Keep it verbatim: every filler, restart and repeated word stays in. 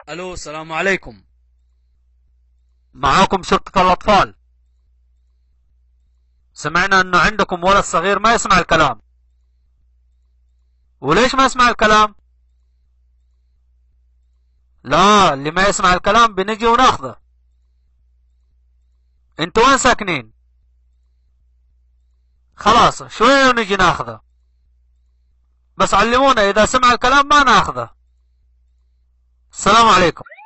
الو السلام عليكم. معاكم شرطة الأطفال. سمعنا أنه عندكم ولد صغير ما يسمع الكلام. وليش ما يسمع الكلام؟ لا، اللي ما يسمع الكلام بنجي وناخذه. انتوا وين ساكنين؟ خلاص شوية ونجي ناخذه، بس علمونا إذا سمع الكلام ما ناخذه. السلام عليكم.